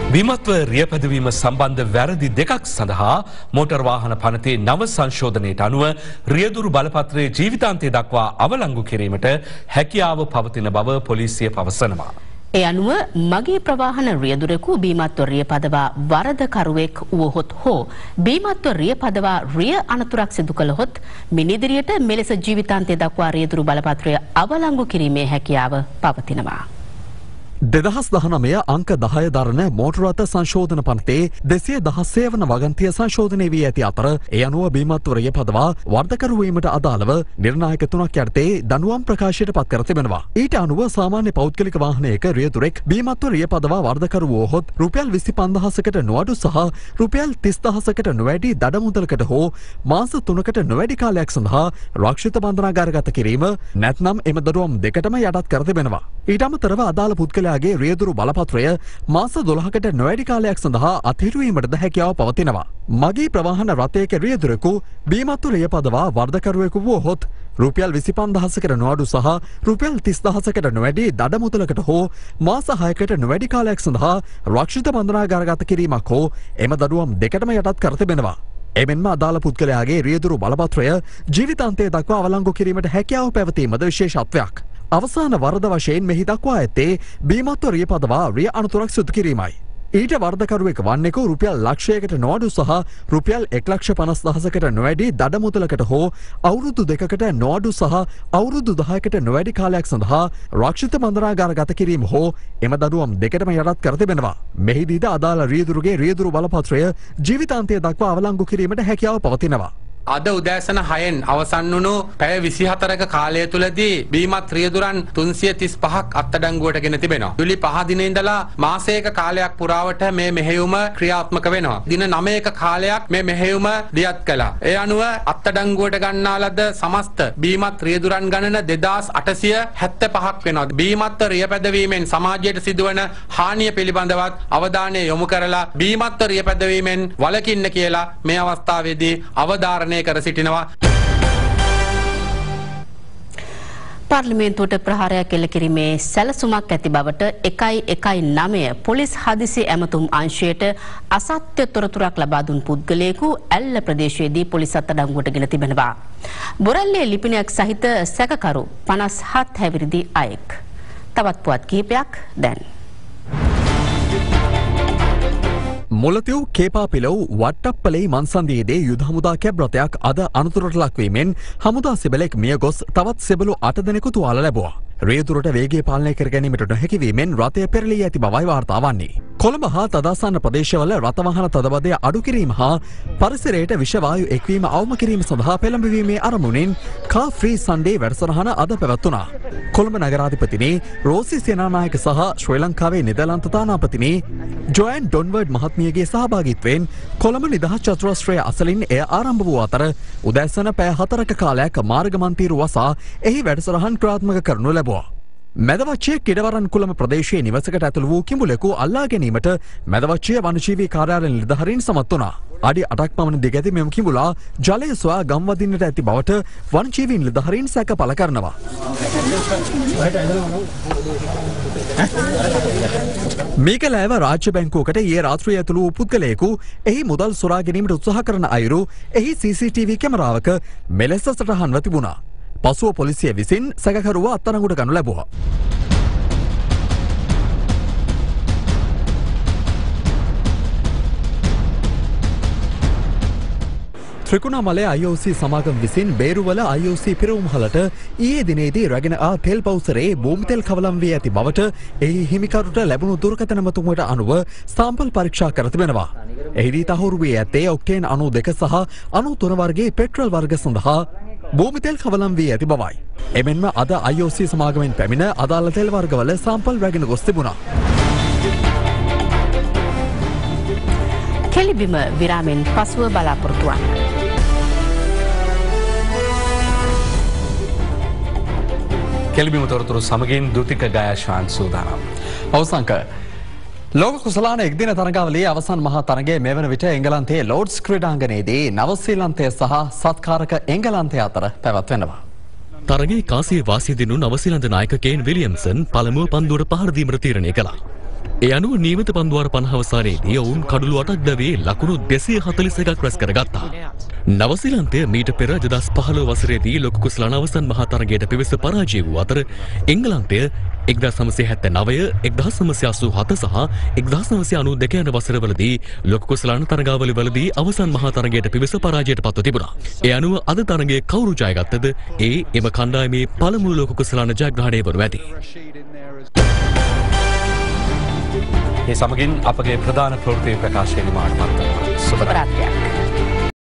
විමත්ව රියපැදවීම සම්බන්ධ වැරදි දෙකක් සඳහා මෝටර් වාහන පනතේ නව සංශෝධනයට අනුව රියදුරු බලපත්‍රයේ ජීවිතාන්තය දක්වා අවලංගු කිරීමට හැකියාව පවතින බව පොලිසිය පවසනවා. ඒ අනුව මගේ ප්‍රවාහන රියදුරෙකු බීමත්ව රියපදවා වරදකරුවෙක් වුවහොත් හෝ බීමත්ව රියපදවා රිය අනතුරක් සිදු කළහොත් මිනිදිරියට මෙලෙස ජීවිතාන්තය දක්වා රියදුරු බලපත්‍රය අවලංගු කිරීමේ හැකියාව පවතිනවා. 2019 අංක 10 දරන මෝටර රථ සංශෝධන පනතේ 216 වන වගන්තිය සංශෝධනය වී ඇති අතර ඒ අනුව බීමත්ව රියපදවා වර්ධකරු වීමට අදාළව නිර්ණායක 3ක් යටතේ දඬුවම් ප්‍රකාශයට පත් කර තිබෙනවා. ඊට අනුව සාමාන්‍ය පෞද්ගලික වාහනයක රියදුරෙක් බීමත්ව රියපදවා වර්ධකරු වුවහොත් රුපියල් 25000කට නොඅඩු සහ රුපියල් 30000කට නොවැඩි දඩ මුදලකට හෝ මාස 3කට නොවැඩි කාලයක් සඳහා රක්ෂිත බන්ධනාගාරගත කිරීම නැත්නම් එම දඩුවම් දෙකටම යටත් කර තිබෙනවා. ඊට අමතරව අදාළ පුද්ගලයාගේ රියදුරු බලපත්‍රය මාස 12කට නොවැඩි කාලයක් සඳහා අත්හිටුවීමටද හැකියාව පවතිනවා. මගේ ප්‍රවාහන රථයක රියදුරෙකු බීමත්ව රියපදවා වර්ධකරුවෙකු වුවහොත් රුපියල් 25000කට නොඅඩු සහ රුපියල් 30000කට නොවැඩි දඩ මුදලකට හෝ මාස 6කට නොවැඩි කාලයක් සඳහා රක්ෂිත බන්ධනාගාරගත කිරීමක් හෝ එම දඩුවම් දෙකටම යටත් කර තිබෙනවා. එමෙන්ම අදාළ පුද්ගලයාගේ රියදුරු බලපත්‍රය ජීවිතාන්තය දක්වා අවලංගු කිරීමට හැකියාව පැවතීමද විශේෂත්වයක්. අවසාන වරද වශයෙන් මෙහි දක්වා ඇත්තේ බීමත්ව රියපදවා රිය අනතුරක් සිදු කිරීමයි. ඊට වර්ධකරුවෙක් වන්නෙකු රුපියල් ලක්ෂයකට නොඅඩු සහ රුපියල් 1,50,000කට නොවැඩි දඩ මුදලකට හෝ අවුරුදු 2කට නොඅඩු සහ අවුරුදු 10කට නොවැඩි කාලයක් සඳහා රක්ෂිත බන්ධනාගාරගත කිරීම හෝ එම දඩුවම් දෙකටම යටත් කර තිබෙනවා. මෙහිදීද අදාළ රියදුරුගේ රියදුරු බලපත්‍රය ජීවිතාන්තය දක්වා අවලංගු කිරීමට හැකියාව පවතිනවා. අද උදෑසන 6න් අවසන් වුණු පැය 24ක කාලය තුලදී බීමත් රියදුරන් 335ක් අත්අඩංගුවට ගෙන තිබෙනවා. ජූලි 5 දිනේ ඉඳලා මාසයක කාලයක් පුරාවට මේ මෙහෙයුම ක්‍රියාත්මක වෙනවා. දින 9ක කාලයක් මේ මෙහෙයුම දියත් කළා. ඒ අනුව අත්අඩංගුවට ගන්නා ලද සමස්ත බීමත් රියදුරන් ගණන 2875ක් වෙනවා. බීමත්ව රියපැදවීමෙන් සමාජයට සිදුවන හානිය පිළිබඳවත් අවධානය යොමු කරලා බීමත්ව රියපැදවීමෙන් වළකින්න කියලා මේ අවස්ථාවේදී අවධාරණය කර සිටිනවා. පාර්ලිමේන්තුවට ප්‍රහාරයක් එල්ල කිරීමේ සැලසුමක් ඇති බවට 119 පොලිස් හදිසි ඇමතුම් අංශයට අසත්‍ය තොරතුරක් ලබා දුන් පුද්ගලයෙකු ඇල්ල ප්‍රදේශයේදී පොලිස් අත්අඩංගුවට ගෙන තිබෙනවා. බොරැල්ලේ ලිපිනයක් සහිත සැකකරු 57 හැවිරිදි අයෙක්. තවත් පුවත් කිහිපයක් දැන්. මොලතිව් කේපාපිලව් වට්ටප්පලේ මන්සන්දියේදී යුද හමුදා කැබ් රථයක් අද අනතුරට ලක්වීමෙන් හමුදා සෙබළෙක් මිය ගොස් තවත් සෙබළු 8 දෙනෙකු තුවාල ලැබුවා. රියදුරට වේගය පාලනය කර ගැනීමට නොහැකි වීමෙන් රථය පෙරළී ඇති බවයි වාර්තා වන්නේ. කොළඹ හා තදාසන්න ප්‍රදේශවල රථ වාහන තදබදය අඩු කිරීම හා පරිසරයට විෂ වායු එක්වීම අවම කිරීම සඳහා පෙළඹවීමේ අරමුණින් කා ෆ්‍රී සන්ඩේ වැඩසටහන අද පැවැත්වුණා. කොළඹ නගරාධිපතිනි රෝසි සේනානායක සහ ශ්‍රී ලංකාවේ නෙදර්ලන්ත තානාපතිනි ජොයන් ඩොන්වර්ඩ් මහත්මියගේ සහභාගීත්වයෙන් කොළඹ නිදහස් චතුරස්‍රය අසලින් එය ආරම්භ වූ අතර උදෑසන පැය 4ක කාලයක් මාර්ග මන්තිරු වසා එහි වැඩසටහන් ක්‍රියාත්මක කරනු ලැබුවා. මැදවච්චය කිඩවරන් කුළම ප්‍රදේශයේ නිවසකට ඇතුළු වූ කිඹුලෙකු අල්ලා ගැනීමට මැදවච්චය වනජීවී කාර්යාලය නිලධාරීන් සමත් වුණා. අඩි 8ක් පමණ දිග ඇති මෙම කිඹුලා ජලය සොයා ගම්වදින්නට ඇති බවට වනජීවී නිලධාරීන් සැක පළ කරනවා. මේකලෑව රාජ්‍ය බැංකුවකට ඊයේ රාත්‍රියේ ඇතුළු වූ පුද්ගලයෙකු එහි මුදල් සොරා ගැනීමට උත්සාහ කරන අයුරු එහි CCTV කැමරාවක මෙලෙස සටහන්ව තිබුණා. පසුව පොලිසිය විසින් සැකකරුව අත්අඩංගුවට ගනු ලැබුවා. ත්‍රිකුණාමලය IOC සමාගම විසින් බේරුවල IOC පිරවුම්හලට ඊයේ දිනේදී රැගෙන ආ තෙල් පවුසරේ භූමි තෙල් කවලම් වී ඇති බවට එහි හිමිකරුට ලැබුණු දුරකථන මතුමට අනුව සාම්පල් පරීක්ෂා කර තිබෙනවා. එහිදී තහවුරු වී ඇත්තේ ඔක්ටේන් 92 සහ 93 වර්ගයේ පෙට්‍රල් වර්ග සඳහා භූමි තෙල් කවලම් වී ඇති බවයි. එමෙන්ම අද IOC සමාගමෙන් පැමිණ අදාළ තෙල් වර්ගවල සාම්පල් රැගෙන ගොස් තිබුණා. කෙලිබිම විරාමෙන් පසුව බලාපොරොත්තු වන්න. කෙලිබිම තොරතුරු සමගින් දුතික ගයාශාන් සූදානම්. අවසන්ක ලෝක කුසලාන එක්දින තරගාවලියේ අවසන් මහා තරගයේ මෙවන විට එංගලන්තයේ ලෝඩ්ස් ක්‍රීඩාංගණයේදී නවසීලන්තය සහ සත්කාරක එංගලන්තය අතර පැවැත්වෙනවා. තරගයේ කාසිය වාසිය දිනු නවසීලන්ත නායක කේන් විලියම්සන් පළමුව පන්දුවට පහර දීමට තීරණය කළා. ඒ අනුව නියමිත පන්දුවාර 50 අවසානයේදී ඔවුන් කඩළු 8ක් දැවේ ලකුණු 241ක් රැස් කරගත්තා. නවසීලන්තය මීට පෙර 2015 වසරේදී ලොකු කුසලාන අවසන් මහා තරගයට පිවිස පරාජය වූ අතර එංගලන්තය 1979, 1987 සහ 1992 යන වසරවලදී ලොකු කුසලාන තරගාවලිවලදී අවසන් මහා තරගයට පිවිස පරාජයට පත්ව තිබුණා. ඒ අනුව අද තරගයේ කවුරු ජයගත්තද එම කණ්ඩායමේ පළමු ලොකු කුසලාන ජයග්‍රහණය වනු ඇති. ඒ සමගින් අපගේ ප්‍රධාන ප්‍රවෘත්ති ප්‍රකාශය නිමාඩ මත සුබ රාත්‍රියක්.